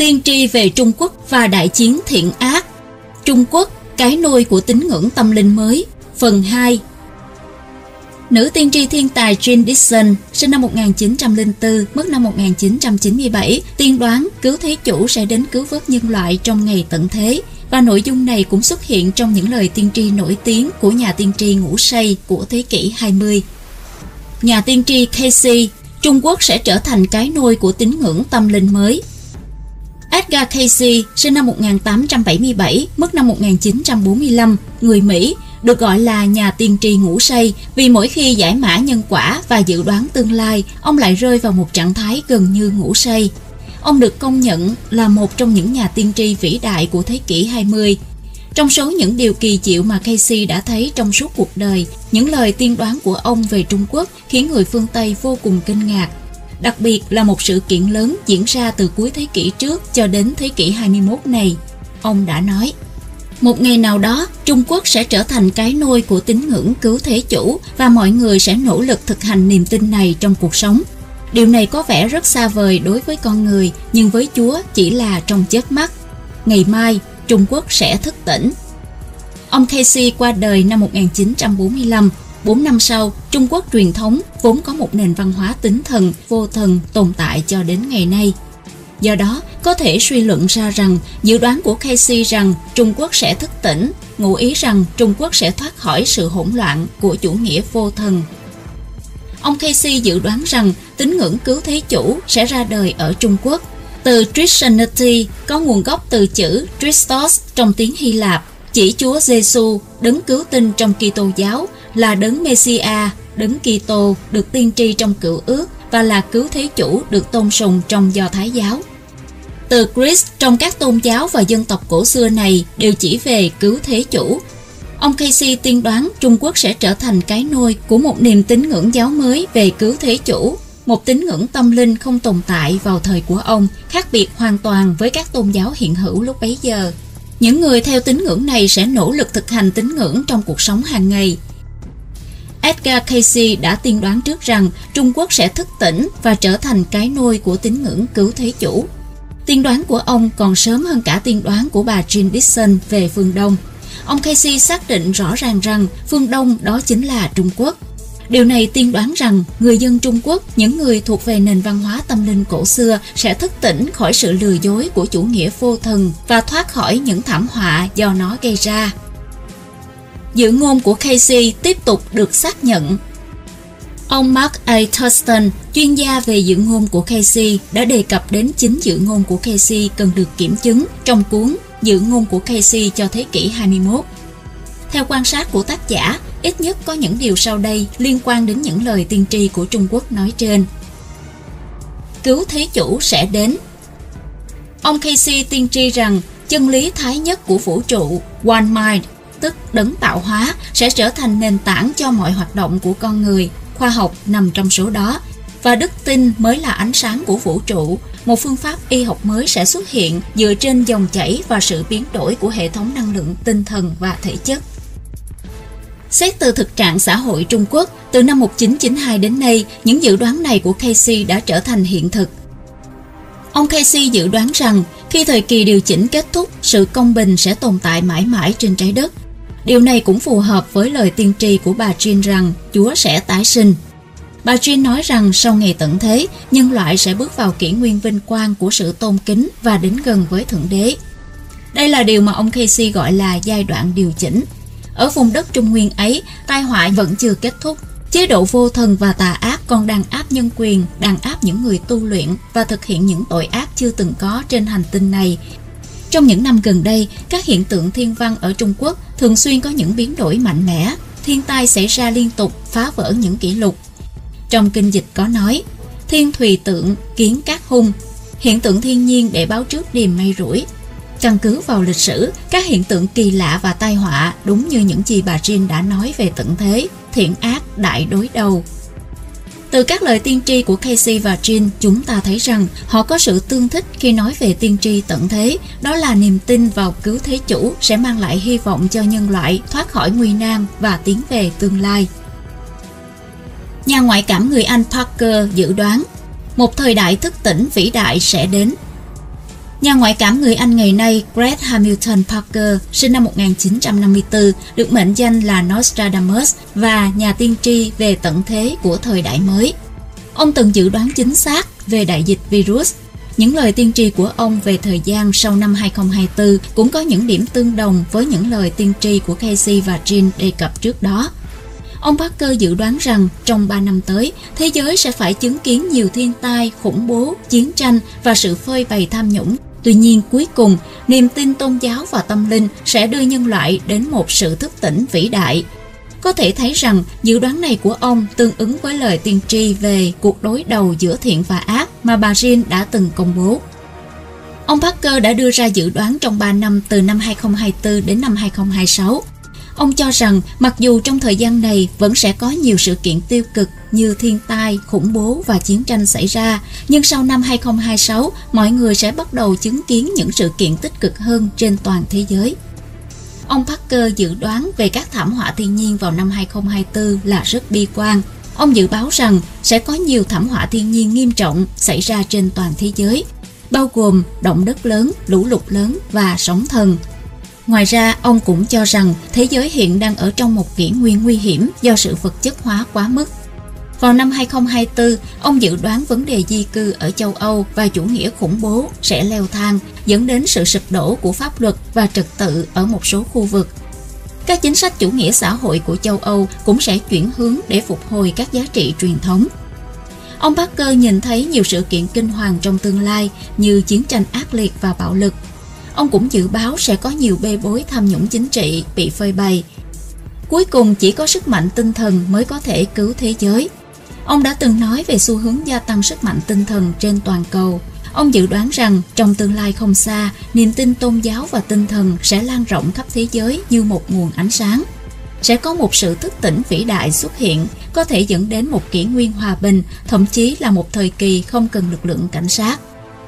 Tiên tri về Trung Quốc và đại chiến thiện ác. Trung Quốc, cái nôi của tín ngưỡng tâm linh mới. Phần 2. Nữ tiên tri thiên tài Jean Dixon, sinh năm 1904, mất năm 1997, tiên đoán cứu thế chủ sẽ đến cứu vớt nhân loại trong ngày tận thế. Và nội dung này cũng xuất hiện trong những lời tiên tri nổi tiếng của nhà tiên tri ngủ say của thế kỷ 20. Nhà tiên tri Cayce, Trung Quốc sẽ trở thành cái nôi của tín ngưỡng tâm linh mới. Edgar Cayce, sinh năm 1877, mất năm 1945, người Mỹ, được gọi là nhà tiên tri ngủ say vì mỗi khi giải mã nhân quả và dự đoán tương lai, ông lại rơi vào một trạng thái gần như ngủ say. Ông được công nhận là một trong những nhà tiên tri vĩ đại của thế kỷ 20. Trong số những điều kỳ diệu mà Cayce đã thấy trong suốt cuộc đời, những lời tiên đoán của ông về Trung Quốc khiến người phương Tây vô cùng kinh ngạc. Đặc biệt là một sự kiện lớn diễn ra từ cuối thế kỷ trước cho đến thế kỷ 21 này. Ông đã nói, một ngày nào đó, Trung Quốc sẽ trở thành cái nôi của tín ngưỡng cứu thế chủ và mọi người sẽ nỗ lực thực hành niềm tin này trong cuộc sống. Điều này có vẻ rất xa vời đối với con người, nhưng với Chúa chỉ là trong chớp mắt. Ngày mai, Trung Quốc sẽ thức tỉnh. Ông Cayce qua đời năm 1945. 4 năm sau, Trung Quốc truyền thống vốn có một nền văn hóa tín thần, vô thần tồn tại cho đến ngày nay. Do đó, có thể suy luận ra rằng dự đoán của Cayce rằng Trung Quốc sẽ thức tỉnh, ngụ ý rằng Trung Quốc sẽ thoát khỏi sự hỗn loạn của chủ nghĩa vô thần. Ông Cayce dự đoán rằng tín ngưỡng cứu thế chủ sẽ ra đời ở Trung Quốc. Từ Christianity có nguồn gốc từ chữ Christos trong tiếng Hy Lạp, chỉ Chúa Giêsu, đấng cứu tinh trong Kitô giáo, là đấng Messiah, đấng Kitô được tiên tri trong Cựu Ước và là cứu thế chủ được tôn sùng trong Do Thái giáo. Từ Christ trong các tôn giáo và dân tộc cổ xưa này đều chỉ về cứu thế chủ. Ông Cayce tiên đoán Trung Quốc sẽ trở thành cái nôi của một niềm tín ngưỡng giáo mới về cứu thế chủ, một tín ngưỡng tâm linh không tồn tại vào thời của ông, khác biệt hoàn toàn với các tôn giáo hiện hữu lúc bấy giờ. Những người theo tín ngưỡng này sẽ nỗ lực thực hành tín ngưỡng trong cuộc sống hàng ngày. Edgar Cayce đã tiên đoán trước rằng Trung Quốc sẽ thức tỉnh và trở thành cái nôi của tín ngưỡng cứu thế chủ. Tiên đoán của ông còn sớm hơn cả tiên đoán của bà Jean Dixon về phương Đông. Ông Cayce xác định rõ ràng rằng phương Đông đó chính là Trung Quốc. Điều này tiên đoán rằng người dân Trung Quốc, những người thuộc về nền văn hóa tâm linh cổ xưa, sẽ thức tỉnh khỏi sự lừa dối của chủ nghĩa vô thần và thoát khỏi những thảm họa do nó gây ra. Dự ngôn của Cayce tiếp tục được xác nhận. Ông Mark A. Thurston, chuyên gia về dự ngôn của Cayce, đã đề cập đến 9 dự ngôn của Cayce cần được kiểm chứng trong cuốn Dự ngôn của Cayce cho thế kỷ 21. Theo quan sát của tác giả, ít nhất có những điều sau đây liên quan đến những lời tiên tri của Trung Quốc nói trên. Cứu thế chủ sẽ đến. Ông Cayce tiên tri rằng chân lý thái nhất của vũ trụ, One Mind, tức đấng tạo hóa, sẽ trở thành nền tảng cho mọi hoạt động của con người. Khoa học nằm trong số đó, và đức tin mới là ánh sáng của vũ trụ. Một phương pháp y học mới sẽ xuất hiện dựa trên dòng chảy và sự biến đổi của hệ thống năng lượng tinh thần và thể chất. Xét từ thực trạng xã hội Trung Quốc, từ năm 1992 đến nay, những dự đoán này của Cayce đã trở thành hiện thực. Ông Cayce dự đoán rằng khi thời kỳ điều chỉnh kết thúc, sự công bình sẽ tồn tại mãi mãi trên trái đất. Điều này cũng phù hợp với lời tiên tri của bà Jean rằng Chúa sẽ tái sinh. Bà Jean nói rằng sau ngày tận thế, nhân loại sẽ bước vào kỷ nguyên vinh quang của sự tôn kính và đến gần với Thượng Đế. Đây là điều mà ông Cayce gọi là giai đoạn điều chỉnh. Ở vùng đất Trung Nguyên ấy, tai họa vẫn chưa kết thúc. Chế độ vô thần và tà ác còn đàn áp nhân quyền, đàn áp những người tu luyện và thực hiện những tội ác chưa từng có trên hành tinh này. Trong những năm gần đây, các hiện tượng thiên văn ở Trung Quốc thường xuyên có những biến đổi mạnh mẽ. Thiên tai xảy ra liên tục, phá vỡ những kỷ lục. Trong kinh dịch có nói, thiên thùy tượng, kiến cát hung, hiện tượng thiên nhiên để báo trước điềm mây rủi. Căn cứ vào lịch sử, các hiện tượng kỳ lạ và tai họa đúng như những gì bà Jean đã nói về tận thế, thiện ác đại đối đầu. Từ các lời tiên tri của Cayce và Jean, chúng ta thấy rằng họ có sự tương thích khi nói về tiên tri tận thế, đó là niềm tin vào cứu thế chủ sẽ mang lại hy vọng cho nhân loại thoát khỏi nguy nan và tiến về tương lai. Nhà ngoại cảm người Anh Parker dự đoán một thời đại thức tỉnh vĩ đại sẽ đến. Nhà ngoại cảm người Anh ngày nay Greg Hamilton Parker, sinh năm 1954, được mệnh danh là Nostradamus và nhà tiên tri về tận thế của thời đại mới. Ông từng dự đoán chính xác về đại dịch virus. Những lời tiên tri của ông về thời gian sau năm 2024 cũng có những điểm tương đồng với những lời tiên tri của Casey và Jean đề cập trước đó. Ông Parker dự đoán rằng trong 3 năm tới, thế giới sẽ phải chứng kiến nhiều thiên tai, khủng bố, chiến tranh và sự phơi bày tham nhũng. Tuy nhiên, cuối cùng, niềm tin tôn giáo và tâm linh sẽ đưa nhân loại đến một sự thức tỉnh vĩ đại. Có thể thấy rằng dự đoán này của ông tương ứng với lời tiên tri về cuộc đối đầu giữa thiện và ác mà bà Jean đã từng công bố. Ông Parker đã đưa ra dự đoán trong 3 năm từ năm 2024 đến năm 2026. Ông cho rằng mặc dù trong thời gian này vẫn sẽ có nhiều sự kiện tiêu cực như thiên tai, khủng bố và chiến tranh xảy ra, nhưng sau năm 2026, mọi người sẽ bắt đầu chứng kiến những sự kiện tích cực hơn trên toàn thế giới. Ông Parker dự đoán về các thảm họa thiên nhiên vào năm 2024 là rất bi quan. Ông dự báo rằng sẽ có nhiều thảm họa thiên nhiên nghiêm trọng xảy ra trên toàn thế giới, bao gồm động đất lớn, lũ lụt lớn và sóng thần. Ngoài ra, ông cũng cho rằng thế giới hiện đang ở trong một kỷ nguyên nguy hiểm do sự vật chất hóa quá mức. Vào năm 2024, ông dự đoán vấn đề di cư ở châu Âu và chủ nghĩa khủng bố sẽ leo thang, dẫn đến sự sụp đổ của pháp luật và trật tự ở một số khu vực. Các chính sách chủ nghĩa xã hội của châu Âu cũng sẽ chuyển hướng để phục hồi các giá trị truyền thống. Ông Parker nhìn thấy nhiều sự kiện kinh hoàng trong tương lai như chiến tranh ác liệt và bạo lực. Ông cũng dự báo sẽ có nhiều bê bối tham nhũng chính trị bị phơi bày. Cuối cùng chỉ có sức mạnh tinh thần mới có thể cứu thế giới. Ông đã từng nói về xu hướng gia tăng sức mạnh tinh thần trên toàn cầu. Ông dự đoán rằng trong tương lai không xa, niềm tin tôn giáo và tinh thần sẽ lan rộng khắp thế giới như một nguồn ánh sáng. Sẽ có một sự thức tỉnh vĩ đại xuất hiện, có thể dẫn đến một kỷ nguyên hòa bình, thậm chí là một thời kỳ không cần lực lượng cảnh sát.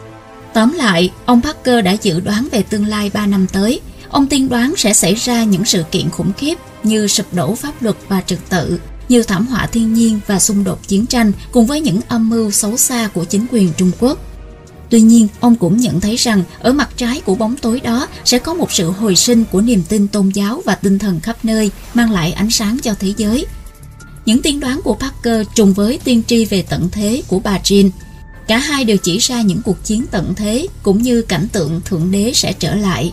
Tóm lại, ông Parker đã dự đoán về tương lai 3 năm tới. Ông tiên đoán sẽ xảy ra những sự kiện khủng khiếp như sụp đổ pháp luật và trật tự, như thảm họa thiên nhiên và xung đột chiến tranh cùng với những âm mưu xấu xa của chính quyền Trung Quốc. Tuy nhiên, ông cũng nhận thấy rằng ở mặt trái của bóng tối đó sẽ có một sự hồi sinh của niềm tin tôn giáo và tinh thần khắp nơi, mang lại ánh sáng cho thế giới. Những tiên đoán của Parker trùng với tiên tri về tận thế của bà Jean. Cả hai đều chỉ ra những cuộc chiến tận thế cũng như cảnh tượng Thượng Đế sẽ trở lại.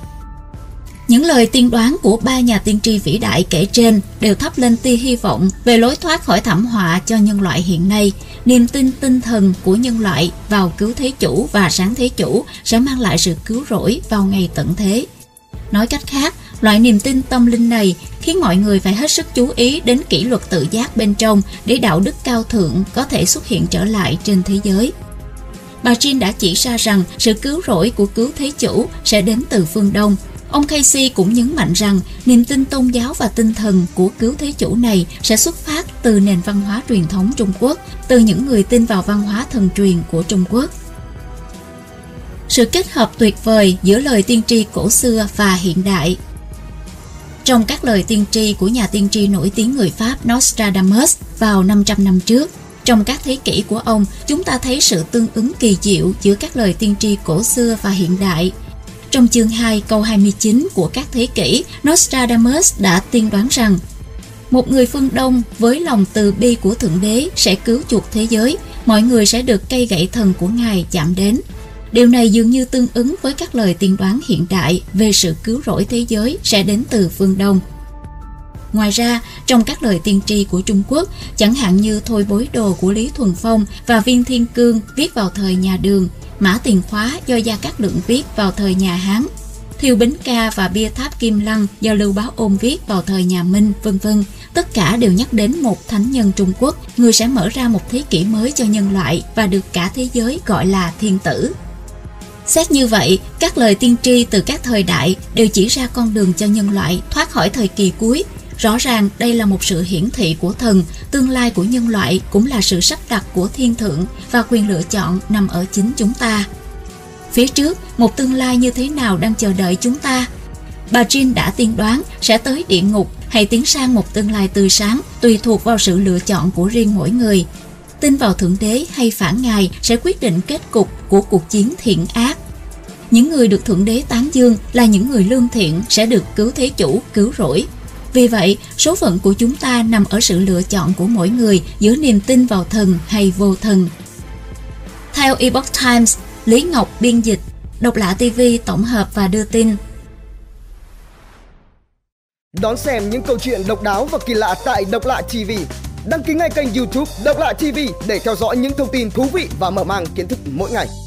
Những lời tiên đoán của 3 nhà tiên tri vĩ đại kể trên đều thắp lên tia hy vọng về lối thoát khỏi thảm họa cho nhân loại hiện nay. Niềm tin tinh thần của nhân loại vào cứu thế chủ và sáng thế chủ sẽ mang lại sự cứu rỗi vào ngày tận thế. Nói cách khác, loại niềm tin tâm linh này khiến mọi người phải hết sức chú ý đến kỷ luật tự giác bên trong để đạo đức cao thượng có thể xuất hiện trở lại trên thế giới. Bà Jean đã chỉ ra rằng sự cứu rỗi của cứu thế chủ sẽ đến từ phương Đông. Ông Casey cũng nhấn mạnh rằng niềm tin tôn giáo và tinh thần của cứu thế chủ này sẽ xuất phát từ nền văn hóa truyền thống Trung Quốc, từ những người tin vào văn hóa thần truyền của Trung Quốc. Sự kết hợp tuyệt vời giữa lời tiên tri cổ xưa và hiện đại. Trong các lời tiên tri của nhà tiên tri nổi tiếng người Pháp Nostradamus vào 500 năm trước, trong các thế kỷ của ông, chúng ta thấy sự tương ứng kỳ diệu giữa các lời tiên tri cổ xưa và hiện đại. Trong chương 2 câu 29 của các thế kỷ, Nostradamus đã tiên đoán rằng một người phương Đông với lòng từ bi của Thượng Đế sẽ cứu chuộc thế giới, mọi người sẽ được cây gậy thần của Ngài chạm đến. Điều này dường như tương ứng với các lời tiên đoán hiện đại về sự cứu rỗi thế giới sẽ đến từ phương Đông. Ngoài ra, trong các lời tiên tri của Trung Quốc, chẳng hạn như Thôi Bối Đồ của Lý Thuần Phong và Viên Thiên Cương viết vào thời nhà Đường, Mã Tiền Khóa do Gia Cát Lượng viết vào thời nhà Hán, Thiêu Bính Ca và Bia Tháp Kim Lăng do Lưu Bá Ôn viết vào thời nhà Minh, v.v. Tất cả đều nhắc đến một thánh nhân Trung Quốc, người sẽ mở ra một thế kỷ mới cho nhân loại và được cả thế giới gọi là thiên tử. Xét như vậy, các lời tiên tri từ các thời đại đều chỉ ra con đường cho nhân loại thoát khỏi thời kỳ cuối. Rõ ràng đây là một sự hiển thị của thần, tương lai của nhân loại cũng là sự sắp đặt của thiên thượng và quyền lựa chọn nằm ở chính chúng ta. Phía trước, một tương lai như thế nào đang chờ đợi chúng ta? Bà Jean đã tiên đoán sẽ tới địa ngục hay tiến sang một tương lai tươi sáng, tùy thuộc vào sự lựa chọn của riêng mỗi người. Tin vào Thượng Đế hay phản Ngài sẽ quyết định kết cục của cuộc chiến thiện ác. những người được Thượng Đế tán dương là những người lương thiện sẽ được cứu thế chủ, cứu rỗi. Vì vậy, số phận của chúng ta nằm ở sự lựa chọn của mỗi người giữa niềm tin vào thần hay vô thần. Theo Epoch Times, Lý Ngọc biên dịch, Độc Lạ TV tổng hợp và đưa tin. Đón xem những câu chuyện độc đáo và kỳ lạ tại Độc Lạ TV. Đăng ký ngay kênh YouTube Độc Lạ TV để theo dõi những thông tin thú vị và mở mang kiến thức mỗi ngày.